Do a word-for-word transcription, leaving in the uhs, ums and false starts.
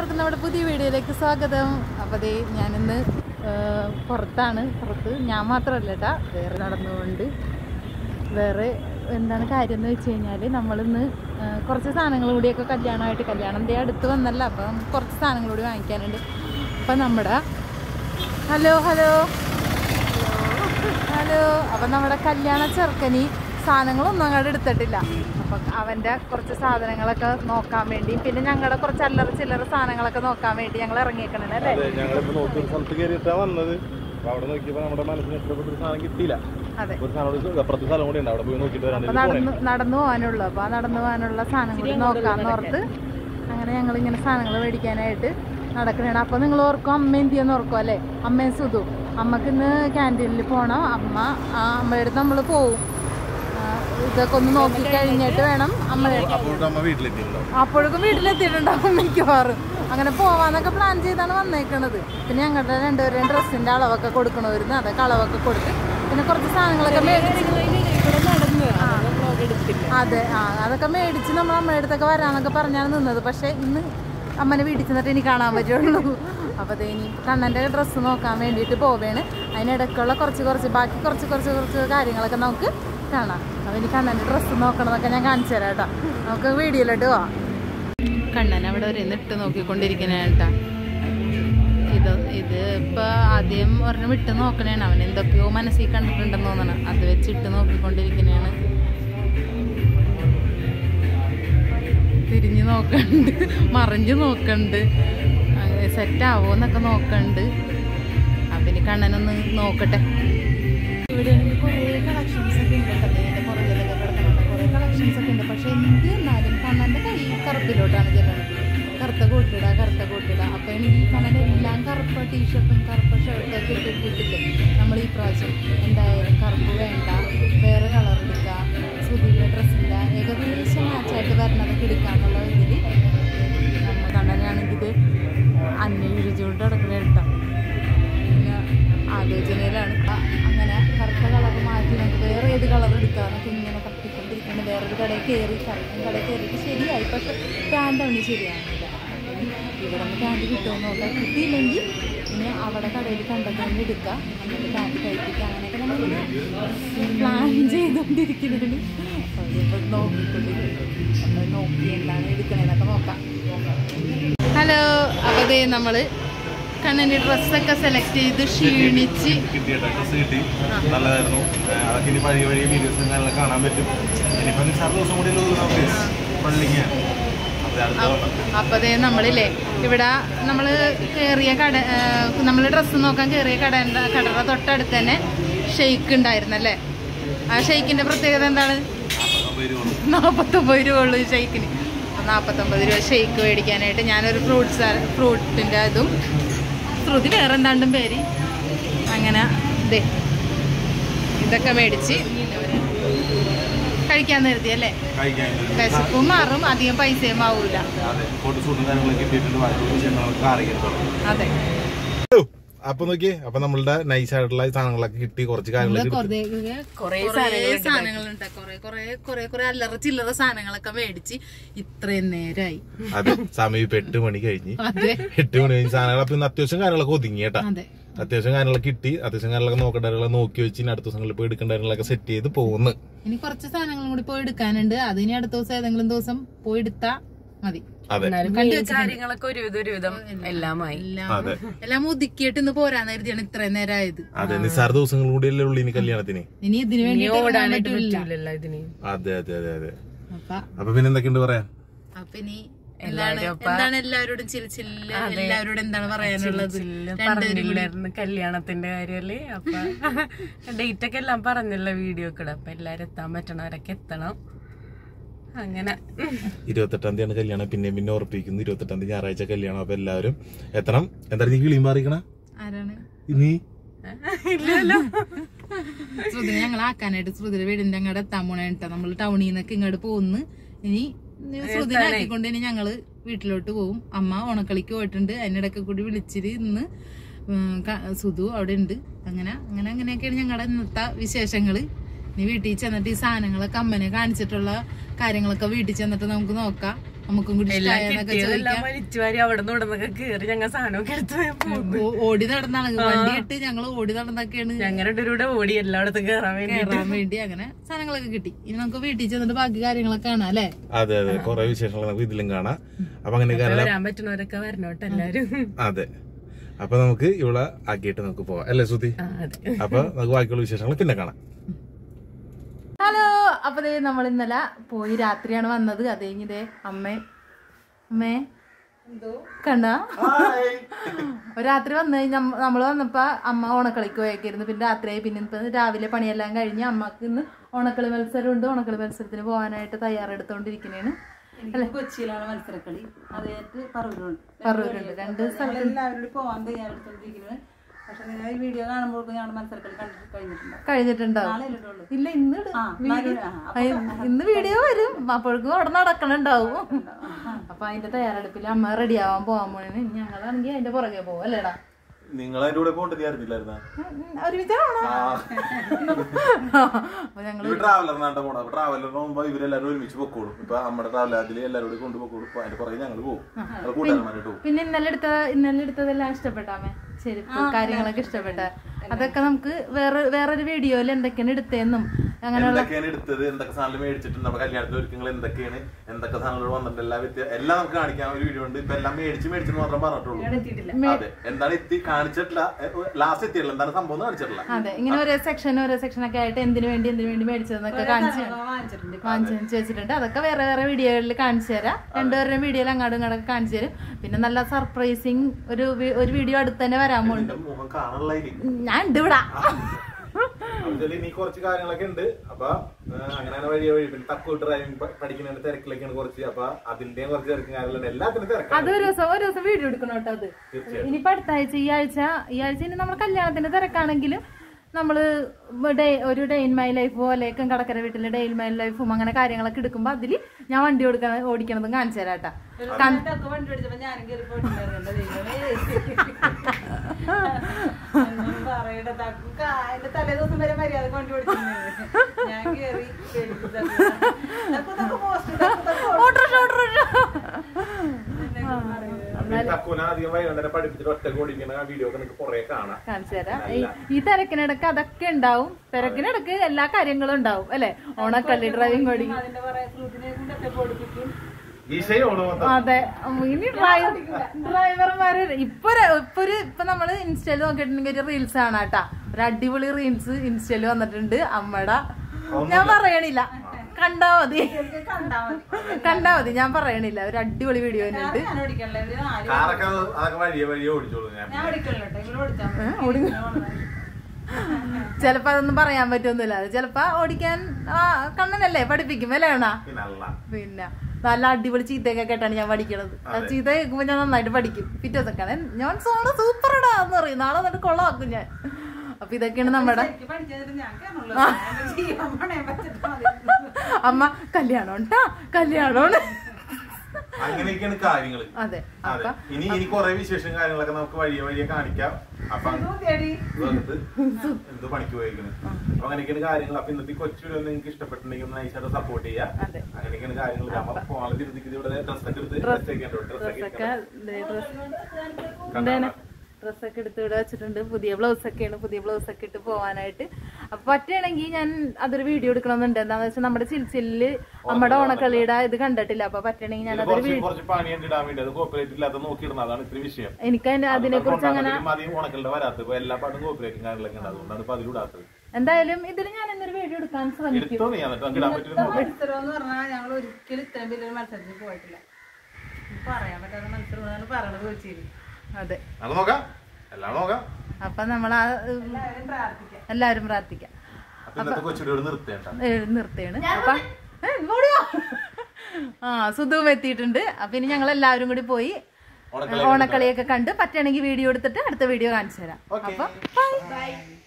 എല്ലാവർക്കും നമ്മുടെ പുതിയ വീഡിയോയിലേക്ക് സ്വാഗതം. അപ്പോൾ ദേ ഞാനിന്ന് പുറത്താണ്. പുറത്ത് ഞാൻ മാത്രമല്ല കേട്ടാ, വേറെ നടന്നുകൊണ്ട് വേറെ എന്താണ് കാര്യം എന്ന് വെച്ച് കഴിഞ്ഞാൽ നമ്മളിന്ന് കുറച്ച് സാധനങ്ങൾ കൂടിയൊക്കെ കല്യാണമായിട്ട് കല്യാണം ദേ അടുത്ത് വന്നല്ല, അപ്പം നമുക്ക് കുറച്ച് സാധനങ്ങൾ കൂടി വാങ്ങിക്കാനുണ്ട്. അപ്പം നമ്മുടെ ഹലോ ഹലോ ഹലോ അപ്പം നമ്മുടെ കല്യാണ ചെറുക്കനി സാധനങ്ങളൊന്നും അങ്ങോട്ട് എടുത്തിട്ടില്ല. അപ്പം അവൻ്റെ കുറച്ച് സാധനങ്ങളൊക്കെ നോക്കാൻ വേണ്ടി, പിന്നെ ഞങ്ങളുടെ കുറച്ച് അല്ലറ ചില്ലറ സാധനങ്ങളൊക്കെ നോക്കാൻ വേണ്ടി ഞങ്ങൾ ഇറങ്ങിയേക്കണേ അല്ലേ. ഞങ്ങളിപ്പോ നോക്കി ഒരു സ്ഥലത്ത് കയറിയിട്ടാ വന്നത്. അവിടെ നോക്കിയപ്പോ നമ്മുടെ മനസ്സിന് ഇഷ്ടപ്പെട്ട ഒരു സാധനം കിട്ടിയില്ല. ഒരു സാധനം അപ്പുറത്തെ സ്ഥലം കൂടി ഉണ്ട്, അവിടെ പോയി നോക്കിയിട്ട് നടന്നു നടന്നു പോകാനുള്ളൂ. അപ്പോൾ ആ നടന്നു പോകാനുള്ള സാധനം കൂടി നോക്കാന്ന് ഓർത്ത് അങ്ങനെ ഞങ്ങളിങ്ങനെ സാധനങ്ങൾ മേടിക്കാനായിട്ട് നടക്കണേ. അപ്പോൾ നിങ്ങൾ ഓർക്കും അമ്മ എന്തിയെന്ന് ഓർക്കും അല്ലേ. അമ്മയും സുധു, അമ്മക്ക് ഇന്ന് ക്യാൻറ്റീനിൽ പോകണം. അമ്മ അമ്മയുടെ അടുത്ത് നമ്മൾ പോവും. ഇതൊക്കെ ഒന്ന് നോക്കി കഴിഞ്ഞിട്ട് വേണം അമ്മ. അപ്പോഴേക്കും വീട്ടിലെത്തിയിട്ടുണ്ടാവും മിക്കവാറും. അങ്ങനെ പോവാന്നൊക്കെ പ്ലാൻ ചെയ്താണ് വന്നേക്കണത്. പിന്നെ ഞങ്ങളുടെ രണ്ടുപേരുടെയും ഡ്രസ്സിന്റെ അളവൊക്കെ കൊടുക്കണമായിരുന്നു. അതൊക്കെ അളവൊക്കെ കൊടുത്ത് പിന്നെ കുറച്ച് സാധനങ്ങളൊക്കെ മേടിച്ച് അതെ ആ അതൊക്കെ മേടിച്ച് നമ്മൾ അമ്മയുടെ അടുത്തൊക്കെ വരാന്നൊക്കെ പറഞ്ഞാണ് നിന്നത്. പക്ഷെ ഇന്ന് അമ്മനെ വീട്ടിൽ ചെന്നിട്ട് എനിക്ക് കാണാൻ പറ്റുള്ളൂ. അപ്പോൾ അത് ഇനി കണ്ണൻ്റെ ഡ്രസ്സ് നോക്കാൻ വേണ്ടിയിട്ട് പോവേണ്. അതിനിടയ്ക്കുള്ള കുറച്ച് കുറച്ച് ബാക്കി കുറച്ച് കുറച്ച് കുറച്ച് കാര്യങ്ങളൊക്കെ നമുക്ക് കാണാം. അപ്പോൾ ഇനി കണ്ണൻ്റെ ഡ്രസ്സ് നോക്കണതൊക്കെ ഞാൻ കാണിച്ചു തരാം കേട്ടോ. നമുക്ക് വീഡിയോയിലോട്ട് പോവാം. കണ്ണൻ അവിടെ ഒരു ഇട്ട് നോക്കിക്കൊണ്ടിരിക്കണേ കേട്ടാ. ഇത് ഇത് ഇപ്പം ആദ്യം ഒരെണ്ണം വിട്ട് നോക്കണേണ്. അവൻ എന്തൊക്കെയോ മനസ്സിൽ കണ്ടിട്ടുണ്ടെന്ന് തോന്നണം. അത് വെച്ചിട്ട് നോക്കിക്കൊണ്ടിരിക്കണേണ്. തിരിഞ്ഞ് നോക്കണ്ട്, മറിഞ്ഞ് നോക്കണ്ട്, സെറ്റാവോ എന്നൊക്കെ നോക്കണ്ട്. അപ്പം ഇനി കണ്ണനൊന്ന് നോക്കട്ടെ. ഇവിടെ കുറേ കളക്ഷൻസ് ഒക്കെ ഉണ്ട് കേട്ടോ. ഇതിൻ്റെ പുറകിലൊക്കെ കിടക്കുന്നുണ്ട് കുറേ കളക്ഷൻസ് ഒക്കെ ഉണ്ട്. പക്ഷെ എന്ത് എന്നാലും കണ്ണൻ്റെ കൈ കറുപ്പിലോട്ടാണ് ചെല്ലുന്നത്. കറുത്ത കോട്ടിട കറുത്ത കോട്ടിട അപ്പം എനിക്ക് കണ്ണൻ്റെ എല്ലാം കറുപ്പ ടീഷർട്ടും കറുപ്പ ഷർട്ടൊക്കെ ഇട്ടിട്ടില്ലേ. നമ്മൾ ഈ പ്രാവശ്യം എന്തായാലും കറുപ്പ് വേണ്ട, വേറെ കളർ എടുക്കുക, സുധീയുടെ ഡ്രസ്സിൻ്റെ ഏകദേശം മാച്ചായിട്ട് വരണതൊക്കെ എടുക്കാന്നുള്ള ഇതിൽ നമ്മൾ കണ്ണനാണെങ്കിൽ ഇത് അന്വേഷിച്ചുകൊണ്ട് കിടക്കുന്ന കേട്ടോ. പിന്നെ ആലോചനയിലാണ്. അങ്ങനെ കറുത്ത കളർ മാറ്റി നമുക്ക് വേറെ ഏത് കളർ എടുക്കാമെന്നൊക്കെ ഇങ്ങനെ തപ്പിക്കൊണ്ടിരിക്കുന്നത്. വേറൊരു കടയിൽ കയറി കറുത്ത കടയിൽ കയറിയിട്ട് ശരിയായി. പക്ഷെ പാൻ്റ് അവന് ശരിയാകുന്നില്ല. ഇവിടെ നിന്ന് പാൻറ്റ് കിട്ടുമെന്ന് നോക്കാം. കിട്ടിയില്ലെങ്കിൽ ഇനി അവിടെ കടയിൽ കണ്ടെത്താൻ എടുക്കുക, എന്നിട്ട് പാൻറ്റ് കഴിപ്പിക്കുക. അങ്ങനെയൊക്കെ നമ്മൾ പ്ലാൻ ചെയ്തുകൊണ്ടിരിക്കുന്നതിന് അവരിപ്പോൾ നോക്കിക്കൊണ്ടിരിക്കുന്നു. അപ്പോൾ നോക്കി എന്താണ് എടുക്കണേന്നൊക്കെ നോക്കാം. ഹലോ, അപ്പോൾ അതേ നമ്മൾ കണ്ണൻ്റെ ഡ്രസ്സൊക്കെ സെലക്ട് ചെയ്ത് ക്ഷീണിച്ച് നല്ലതായിരുന്നു. അതൊക്കെ ഇനി പഴയ വഴി വീഡിയോസ് കാണാൻ പറ്റും. ഇനിയിപ്പോൾ നിസാർ ദിവസം കൂടി പള്ളിക്ക്. അപ്പോൾ അതേ നമ്മളില്ലേ ഇവിടെ നമ്മൾ കയറിയ കട, നമ്മൾ ഡ്രസ്സ് നോക്കാൻ കയറിയ കട കടയുടെ തൊട്ടടുത്ത് തന്നെ ഷെയ്ക്ക് ഉണ്ടായിരുന്നല്ലേ. ആ ഷെയ്ക്കിൻ്റെ പ്രത്യേകത എന്താണ്? നാൽപ്പത്തൊമ്പത് രൂപ ഉള്ളൂ ഈ ഷെയ്ക്കിന്. നാൽപ്പത്തൊമ്പത് രൂപ ഷെയ്ക്ക് മേടിക്കാനായിട്ട് ഞാനൊരു ഫ്രൂട്ട്സ് ഫ്രൂട്ടിൻ്റെ അതും ശ്രുതി വേറെ എന്താണ്ടും പേര് അങ്ങനെ ഇതേ ഇതൊക്കെ മേടിച്ച് കഴിക്കാൻ നിർത്തി അല്ലേ. വിശപ്പും മാറും, അധികം പൈസയും ആവൂല. അതെ. അപ്പൊ നോക്കിയേ, അപ്പൊ നമ്മളുടെ നൈസ് ആയിട്ടുള്ള സാധനങ്ങളൊക്കെ കിട്ടി. കുറച്ച് കാര്യങ്ങളൊക്കെ സാധനങ്ങളുണ്ട്. കൊറേ കൊറേ കൊറേ കൊറേ അല്ലറ ചില്ലറ സാധനങ്ങളൊക്കെ മേടിച്ച് ഇത്രയും നേരമായി. അതെ, സമയം ഇപ്പൊ എട്ട് മണി കഴിഞ്ഞ് എട്ട് മണി കഴിഞ്ഞ് സാധനങ്ങൾ അപ്പൊ ഇന്ന് അത്യാവശ്യം കാര്യങ്ങളൊക്കെ ഒതുങ്ങി കേട്ടാ. അത്യാവശ്യം കാര്യങ്ങളൊക്കെ കിട്ടി. അത്യാവശ്യം കാര്യങ്ങളൊക്കെ നോക്കേണ്ടവരെ നോക്കി വെച്ച് അടുത്ത ദിവസങ്ങളിൽ പോയി എടുക്കേണ്ടവരൊക്കെ സെറ്റ് ചെയ്ത് പോകുന്നു. ഇനി കുറച്ച് സാധനങ്ങളും കൂടി പോയി എടുക്കാനുണ്ട്. അതിനി അടുത്ത ദിവസം ഏതെങ്കിലും ദിവസം പോയി എടുത്താ മതി. കാര്യങ്ങളൊക്കെ ഒരുവിധം ഒരുവിധം എല്ലാമായി എല്ലാം ഒതുക്കിയിട്ട് ഇന്ന് പോരാന്ന് കരുതിയാണ് ഇത്രയും നേരമായത്. അതെ, നിസ്സാര ദിവസങ്ങൾ കൂടിയല്ലേ ഉള്ളു ഇനി കല്യാണത്തിന്. ഇനി ഇതിന് വേണ്ടി അതെ അതെ അതെ അതെ. അപ്പൊ പിന്നെ എന്തൊക്കെയുണ്ട് പറയാ? അപ്പൊ ഇനി എന്താണ് എല്ലാവരോടും ചിരിച്ചില്ല, എല്ലാവരോടും എന്താണ് പറയാനുള്ളത്? കല്യാണത്തിന്റെ കാര്യല്ലേ. അപ്പൊ ഡേറ്റ് ഒക്കെ എല്ലാം പറഞ്ഞല്ലോ വീഡിയോ കൂടെ. അപ്പൊ എല്ലാരും എത്താൻ പറ്റണവരൊക്കെ എത്തണം. അങ്ങനെ ഇരുപത്തെട്ടാം തീയതിയാണ് കല്യാണം. പിന്നെ പിന്നെ ഉറപ്പിക്കുന്നു ഇരുപത്തെട്ടാം തീയതി ഞായറാഴ്ച കല്യാണം. അപ്പൊ എല്ലാവരും എത്തണം. എന്താ നീ കിളിയും പാറിക്കണ നീ ശ്രുതി ഞങ്ങളാക്കാനായിട്ട് ശ്രുതിയുടെ വീടിന്റെ അങ്ങോട്ട് എത്താൻ പോണേ കേട്ടോ. നമ്മൾ ടൗണിൽ നിന്നൊക്കെ ഇങ്ങോട്ട് പോകുന്നു. ഇനി ശ്രുതിനാക്കിക്കൊണ്ട് ഇനി ഞങ്ങള് വീട്ടിലോട്ട് പോകും. അമ്മ ഓണക്കളിക്ക് പോയിട്ടുണ്ട്. അതിനിടയ്ക്ക് കൂടി വിളിച്ചിട്ട് ഇന്ന് സുധു അവിടെ ഉണ്ട്. അങ്ങനെ അങ്ങനെ അങ്ങനെയൊക്കെയാണ് ഞങ്ങളുടെ ഇന്നത്തെ വിശേഷങ്ങള്. ഇനി വീട്ടിൽ ചെന്നിട്ട് ഈ സാധനങ്ങളൊക്കെ അമ്മനെ കാണിച്ചിട്ടുള്ള കാര്യങ്ങളൊക്കെ വീട്ടിൽ ചെന്നിട്ട് നമുക്ക് നോക്കാം. നമുക്കും കൂടി ഇഷ്ടമായെന്നൊക്കെ ചോദിക്കാം. വലിച്ചുവാരി അവിടെ നിന്ന് ഇവിടുന്നൊക്കെ കേറി ഞങ്ങൾ സാധനമൊക്കെ എടുത്ത് ഓടി നടന്നാണ് വണ്ടി ഇട്ട് ഞങ്ങള് ഓടി നടന്നൊക്കെയാണ് ഞങ്ങളുടെ ഒരു ഓടി എല്ലായിടത്തും കേറാൻ വേണ്ടി കയറാൻ വേണ്ടി അങ്ങനെ സാധനങ്ങളൊക്കെ കിട്ടി. ഇനി നമുക്ക് വീട്ടിൽ ചെന്നിട്ട് ബാക്കി കാര്യങ്ങളൊക്കെ കാണാം അല്ലേ? അതെ അതെ കുറെ വിശേഷങ്ങൾ നമുക്ക് ഇതിലും കാണാം. അപ്പൊ അങ്ങനെ വരാൻ പറ്റുന്നവരൊക്കെ വരണോട്ടെ എല്ലാരും. അതെ അപ്പൊ നമുക്ക് ഇവിടെ ആക്കിയിട്ട് നമുക്ക് പോവാം അല്ലേ സുധി? അപ്പൊ നമുക്ക് ബാക്കിയുള്ള വിശേഷങ്ങൾ പിന്നെ കാണാം. ഹലോ, അപ്പൊ ദേ നമ്മൾ ഇന്നലെ പോയി രാത്രിയാണ് വന്നത്. അത് കഴിഞ്ഞിതേ അമ്മേ അമ്മേ കണ്ട രാത്രി വന്നു കഴിഞ്ഞ നമ്മള് വന്നപ്പോ അമ്മ ഓണക്കളിക്ക് പോയേക്കായിരുന്നു. പിന്നെ രാത്രിയായി. പിന്നെ ഇപ്പൊ രാവിലെ പണിയെല്ലാം കഴിഞ്ഞ് അമ്മക്ക് ഇന്ന് ഓണക്കളി മത്സരം ഉണ്ട്. ഓണക്കളി മത്സരത്തിന് പോകാനായിട്ട് തയ്യാറെടുത്തോണ്ടിരിക്കണേണ്. കൊച്ചിയിലാണ് മത്സരക്കളി, അതായത് പറവൂരുണ്ട്. പറവൂരുണ്ട് രണ്ട് സ്ഥലത്ത് എല്ലാവരോടും പോകാൻ തയ്യാറെടുത്തോണ്ടിരിക്കുന്നത്. പക്ഷെ നിങ്ങൾ ഈ വീഡിയോ കാണുമ്പോഴേക്കും ഞങ്ങൾ മത്സരക്കളി കഴിഞ്ഞിട്ടുണ്ടാവും. കഴിഞ്ഞിട്ടുണ്ടാവും. ഇല്ല ഇന്ന് ഇന്ന് വീഡിയോ വരും. അപ്പോഴേക്കും അവിടെ നടക്കണുണ്ടാവും. അപ്പൊ അതിന്റെ തയ്യാറെടുപ്പിൽ അമ്മ റെഡി ആവാൻ പോകാൻ പോണേ. ഞങ്ങളാണെങ്കിൽ അതിന്റെ പുറകെ പോവും അല്ലേടാ? നിങ്ങൾ അതിന്റെ കൂടെ പോകേണ്ടതായിരുന്നില്ലായിരുന്ന ഒരുമിച്ചാണോ? ട്രാവലറിന് പോകുമ്പോ ഇവരെല്ലാരും ഒരുമിച്ച് പൊക്കോളും. ഇപ്പൊ നമ്മുടെ ട്രാവലറിൽ എല്ലാവരും കൊണ്ടുപോകും. അതിന്റെ പുറകെ ഞങ്ങൾ പോകും. പിന്നെ ഇന്നലെ എടുത്ത ഇന്നലെ എടുത്തതെല്ലാം ഇഷ്ടപ്പെട്ടാമേ? ശരി, കാര്യങ്ങളൊക്കെ ഇഷ്ടപ്പെട്ട അതൊക്കെ നമുക്ക് വേറെ വേറൊരു വീഡിയോയിൽ എന്തൊക്കെയാണ് എടുത്തതെന്നും അങ്ങനെയുള്ള എടുത്തത് എന്തൊക്കെ സാധനങ്ങൾ മേടിച്ചിട്ടുണ്ട്, നമ്മുടെ കല്യാണത്തിന് ഒരുക്കങ്ങൾ എന്തൊക്കെയാണ്, എന്തൊക്കെ സാധനങ്ങൾ വന്നിട്ടുണ്ട്, എല്ലാ എല്ലാം നമുക്ക് കാണിക്കാൻ ഒരു വീഡിയോ ഉണ്ട്. ഇപ്പൊ എല്ലാം മേടിച്ച് മേടിച്ചു മാത്രം പറഞ്ഞിട്ടുള്ളൂ. അതെ, എന്താണ് എത്തി കാണിച്ചിട്ടില്ല, ലാസ്റ്റ് എത്തിയിട്ടില്ല, എന്താണ് സംഭവം കാണിച്ചിട്ടില്ല. അതെ, ഇങ്ങനെ ഓരോ സെക്ഷൻ ഓരോ സെക്ഷൻ ഒക്കെ ആയിട്ട് എന്തിനു വേണ്ടി എന്തിനു വേണ്ടി മേടിച്ചതെന്നൊക്കെ കാണിച്ചു വാങ്ങിച്ചു വെച്ചിട്ടുണ്ട്. അതൊക്കെ വേറെ വേറെ വീഡിയോകളിൽ കാണിച്ചു തരാം. രണ്ടുപേരുടെയും വീഡിയോയിൽ അങ്ങോട്ടും ഇങ്ങോട്ടൊക്കെ കാണിച്ചു തരും. പിന്നെ നല്ല സർപ്രൈസിങ് ഒരു ഒരു വീഡിയോ അടുത്ത് തന്നെ വരാൻ പോകുന്നുണ്ട്. ഞാൻ ഉണ്ട് ഇവിടെ. ഇനി കുറച്ച് കാര്യങ്ങളൊക്കെ ഉണ്ട്. അപ്പൊ അങ്ങനെ വഴിയ വഴി പിന്നെ തക്കു ഡ്രൈവിംഗ് പഠിക്കുന്നതിന്റെ തിരക്കിലൊക്കെയാണ് കുറച്ച്. അപ്പൊ അതിന്റെയും കുറച്ച് തിരക്കും കാര്യങ്ങളുണ്ട്. എല്ലാത്തിനും തിരക്ക്. അത് ഒരു ദിവസം ഒരു ദിവസം വീഡിയോ എടുക്കണം കേട്ടോ. അത് ഇനിയിപ്പോ അടുത്ത ആഴ്ച ഈ ആഴ്ച ഈ ആഴ്ച ഇനി നമ്മുടെ കല്യാണത്തിന്റെ തിരക്കാണെങ്കിലും നമ്മള് ഡേ ഒരു ഡേ ഇൻ മൈ ലൈഫ് പോലെയൊക്കെ കടക്കര വീട്ടിലെ ഡേ ഇൻ മൈ ലൈഫും അങ്ങനെ കാര്യങ്ങളൊക്കെ എടുക്കുമ്പോ അതില് ഞാൻ വണ്ടി ഓടിക്കണ ഓടിക്കണതും കാണിച്ചു തരാട്ടാ. തലേദിവസം വരെ മര്യാദ കൊണ്ട് ഞാൻ കേറി കാണിച്ചു തരാം. ഈ തിരക്കിനിടക്ക് അതൊക്കെ ഉണ്ടാവും. തിരക്കിനിടക്ക് എല്ലാ കാര്യങ്ങളും ഉണ്ടാവും അല്ലെ? ഓണക്കളി, ഡ്രൈവിംഗ് ഓടി. അതെ, ഇനി ഡ്രൈവർ ഡ്രൈവർമാര് ഇപ്പൊ ഇപ്പൊ ഒരു ഇപ്പൊ നമ്മള് ഇൻസ്റ്റയില് നോക്കിയിട്ടുണ്ടെങ്കിൽ ഒരു റീൽസ് ആണ് കേട്ടാ. ഒരു അടിപൊളി റീൽസ് ഇൻസ്റ്റയില് വന്നിട്ടുണ്ട് അമ്മയുടെ. ഞാൻ പറയണില്ല, കണ്ടാ മതി കണ്ടാ മതി ഞാൻ പറയണില്ല. ഒരു അടിപൊളി വീഡിയോ തന്നെയുണ്ട്. ചെലപ്പോ അതൊന്നും പറയാൻ പറ്റൊന്നുമില്ല. അത് ചെലപ്പോ ഓടിക്കാൻ കണ്ണനല്ലേ പഠിപ്പിക്കും അല്ലേ അണ്ണാ? പിന്നെ നല്ല അടിപൊളി ചീത്തയൊക്കെ കേട്ടാണ് ഞാൻ പഠിക്കണത്. ആ ചീത്ത കേൾക്കുമ്പോ ഞാൻ നന്നായിട്ട് പഠിക്കും. പിറ്റേ ദിവസമൊക്കെ ഞാൻ സോണ് സൂപ്പർടാ എന്ന് പറയും. നാളെ വന്നിട്ട് കൊള്ളാക്കും ഞാൻ. അപ്പൊ ഇതൊക്കെയാണ് നമ്മുടെ അമ്മ കല്യാണം ഉണ്ടാ കല്യാണം. അങ്ങനെയൊക്കെയാണ് കാര്യങ്ങള്. അതെ, ഇനി ഇനി കുറെ വിശേഷം കാര്യങ്ങളൊക്കെ നമുക്ക് വഴിയെ വഴിയെ കാണിക്കാം. അപ്പൊ എന്ത് പണിക്ക് പോയിരിക്കുന്നത് അപ്പൊ അങ്ങനെയൊക്കെയാണ് കാര്യങ്ങൾ. അപ്പൊ ഇന്നത്തെ കൊച്ചു വീഡിയോ നിങ്ങൾക്ക് ഇഷ്ടപ്പെട്ടിട്ടുണ്ടെങ്കിൽ ഒന്ന് നൈസായിട്ട് സപ്പോർട്ട് ചെയ്യാം. അങ്ങനെയൊക്കെയാണ് കാര്യങ്ങൾ. നമ്മൾ ഫോണിൽ തിരുത്തിക്ക് ഇവിടെ ഡ്രസ്സൊക്കെ എടുത്ത് ഡ്രസ്സൊക്കെ ഡ്രസ്സൊക്കെ എടുത്ത് ഇവിടെ വെച്ചിട്ടുണ്ട്. പുതിയ ബ്ലൗസ് ഒക്കെയാണ്. പുതിയ ബ്ലൗസ് ഒക്കെ ഇട്ട് പോവാനായിട്ട്. അപ്പൊ പറ്റുകയാണെങ്കിൽ ഞാൻ അതൊരു വീഡിയോ എടുക്കണമെന്നുണ്ട്. എന്താന്ന് വെച്ചാൽ നമ്മുടെ ചിൽച്ചില് നമ്മുടെ ഓണക്കളിയുടെ ഇത് കണ്ടിട്ടില്ല. അപ്പൊ പറ്റുകയാണെങ്കിൽ ഞാൻ അതൊരു എനിക്ക് അതിനെ കുറിച്ച് അങ്ങനെ എന്തായാലും ഇതിൽ ഞാൻ എന്നൊരു വീഡിയോ എടുക്കാൻ ശ്രമിക്കും. ഞങ്ങൾ ഒരിക്കലും ഇത്രയും വലിയൊരു മത്സരത്തിൽ പോയിട്ടില്ല. പറയാൻ പറ്റാത്ത മത്സരമാണ് പറയണത് വെച്ചിരി. അതെ, അപ്പൊ നമ്മൾ എല്ലാവരും പ്രാർത്ഥിക്കാം. നിർത്തേണ്. അപ്പൊ ആ സുധുവും എത്തിയിട്ടുണ്ട്. അപ്പൊ ഇനി ഞങ്ങൾ എല്ലാവരും കൂടി പോയി ഓണക്കളിയൊക്കെ കണ്ട് പറ്റുകയാണെങ്കിൽ വീഡിയോ എടുത്തിട്ട് അടുത്ത വീഡിയോ കാണിച്ചു തരാം. അപ്പൊ ബൈ.